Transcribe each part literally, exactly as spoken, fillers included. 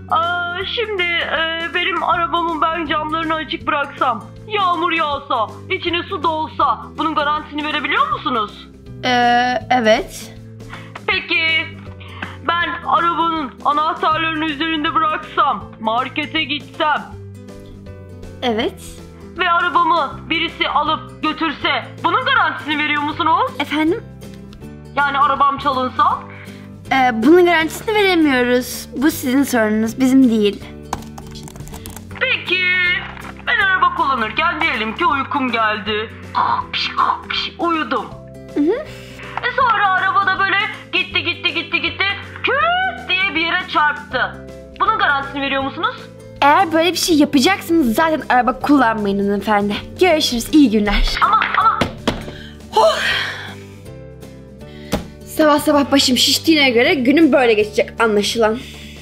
Ee, şimdi e, benim arabamın ben camlarını açık bıraksam, yağmur yağsa, içine su dolsa bunun garantisini verebiliyor musunuz? Ee, evet. Peki ben arabanın anahtarlarını üzerinde bıraksam, markete gitsem. Evet. Ve arabamı birisi alıp götürse bunun garantisini veriyor musunuz? Efendim? Yani arabam çalınsa? Ee, bunun garantisini veremiyoruz. Bu sizin sorununuz, bizim değil. Peki ben araba kullanırken diyelim ki uykum geldi. Uyudum. Hı hı. E sonra arabada böyle gitti gitti gitti gitti küt diye bir yere çarptı. Bunun garantisini veriyor musunuz? Eğer böyle bir şey yapacaksınız zaten araba kullanmayın hanımefendi. Görüşürüz, iyi günler. Ama ama... Oh. Sabah sabah başım şiştiğine göre günüm böyle geçecek anlaşılan.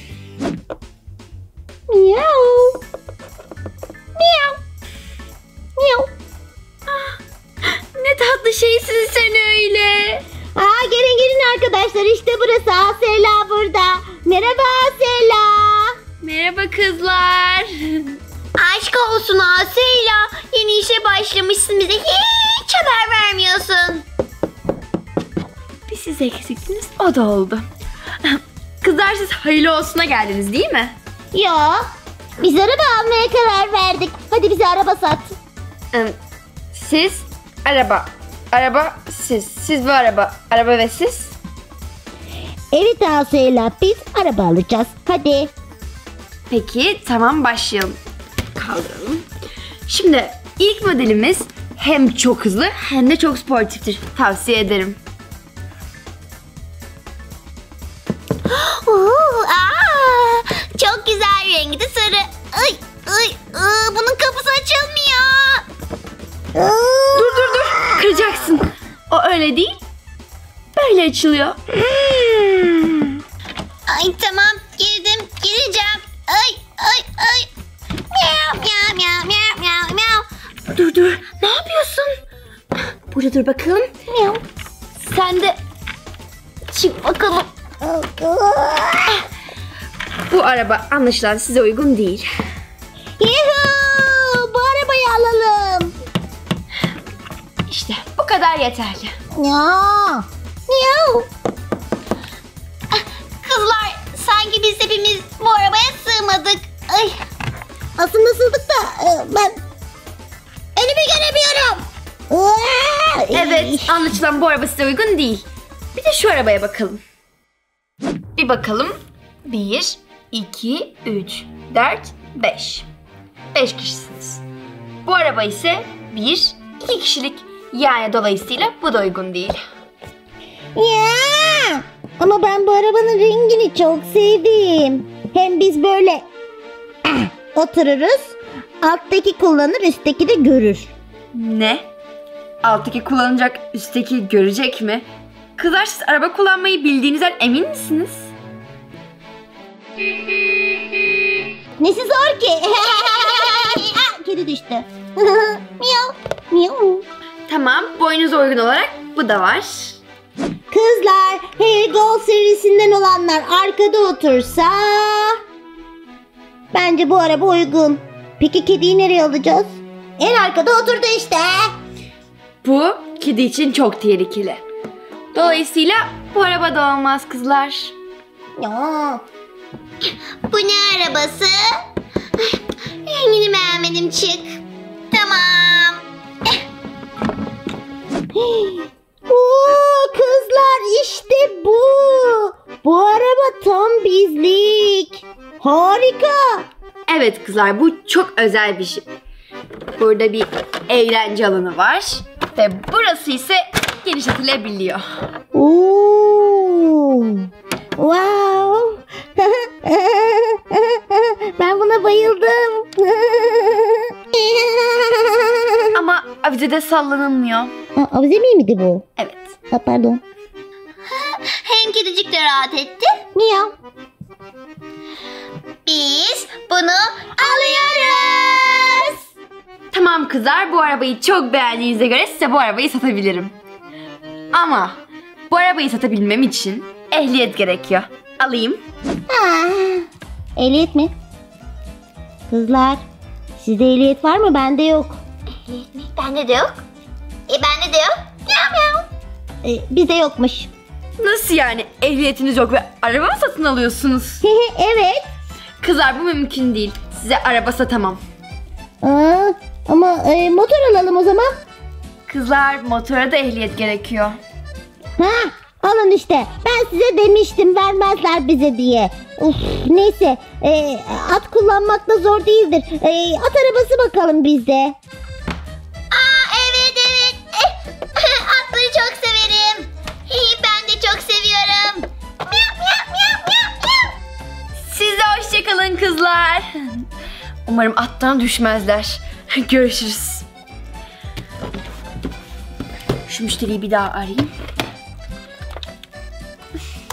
Miau. Miau. Miau. Ah, ne tatlı şeysin sen öyle. Aa, gelin gelin arkadaşlar, işte burası. Asela burada. Merhaba Asela. Merhaba kızlar. Aşk olsun Asela. Yeni işe başlamışsın, bize hiç haber vermiyorsun. Bir siz eksiktiniz, o da oldu. Kızlar siz hayırlı olsuna geldiniz değil mi? Ya biz araba almaya karar verdik. Hadi bize araba sat. Siz araba. Araba siz. Siz ve araba. Araba ve siz. Evet Asela, biz araba alacağız. Hadi. Peki tamam, başlayalım. Kaldıralım. Şimdi ilk modelimiz hem çok hızlı hem de çok sportiftir. Tavsiye ederim. Oo, aa, çok güzel, rengi de sarı. Ay, ay, aa, bunun kapısı açılmıyor. Dur dur dur. Kıracaksın. O öyle değil. Böyle açılıyor. Hmm. Ay tamam, girdim, gireceğim. Ay ay ay. Miau miau miau miau miau miau. Dur dur. Ne yapıyorsun? Burada dur bakalım. Miau. Sen de çık bakalım. Bu araba anlaşılan size uygun değil. Yuhuu, bu arabayı alalım. İşte bu kadar yeterli. Ya. Miau. Kızlar, sanki biz hepimiz bu arabaya sığmadık. Ay. Aslında sığdık da ben önümü göremiyorum. Evet, anlaşılan bu araba size uygun değil. Bir de şu arabaya bakalım. Bir bakalım. Bir, iki, üç, dört, beş. Beş kişisiniz. Bu araba ise bir, iki kişilik. Yani dolayısıyla bu da uygun değil. Ya. Ama ben bu arabanın rengini çok sevdim. Hem biz böyle otururuz. Alttaki kullanır, üstteki de görür. Ne? Alttaki kullanacak, üstteki görecek mi? Kızlar, siz araba kullanmayı bildiğinizden emin misiniz? Nesi zor ki? Kedi düştü. Miau. Miau. Tamam, boyunuza uygun olarak bu da var. Kızlar, Hey Go serisinden olanlar arkada otursa... Bence bu araba uygun. Peki kediyi nereye alacağız? En arkada oturdu işte. Bu kedi için çok tehlikeli. Dolayısıyla bu araba da olmaz kızlar. Ya. Bu ne arabası? Rengini beğenmedim, çık. Tamam. Oo, kızlar, işte bu. Bu araba tam bizlik. Harika. Evet kızlar, bu çok özel bir şey. Burada bir eğlence alanı var. Ve burası ise genişletilebiliyor. Oo. Wow. Ben buna bayıldım. Ama avizede sallanılmıyor. Ha, avize miydi bu? Evet. Ha, pardon. Hem kedicik de rahat etti. Miyav. Biz bunu alıyoruz. Tamam kızlar, bu arabayı çok beğendiğinize göre size bu arabayı satabilirim. Ama bu arabayı satabilmem için ehliyet gerekiyor. Alayım. Ha. Ehliyet mi? Kızlar, sizde ehliyet var mı? Bende yok. Ehliyet mi? Bende de yok. E bende de yok. Miau miau. Ee, bizde yokmuş. Nasıl yani? Ehliyetiniz yok ve araba mı satın alıyorsunuz? Evet. Kızlar bu mümkün değil. Size araba satamam. Aa, ama e, motor alalım o zaman. Kızlar motora da ehliyet gerekiyor. Ha, alın işte. Ben size demiştim vermezler bize diye. Uf, neyse. E, at kullanmak da zor değildir. E, at arabası bakalım bizde. Aa evet evet. Atları çok severim. Ben de çok seviyorum. Miau miau miau miau miau. Siz de hoşçakalın kızlar. Umarım attan düşmezler. Görüşürüz. Şu müşteriyi bir daha arayayım.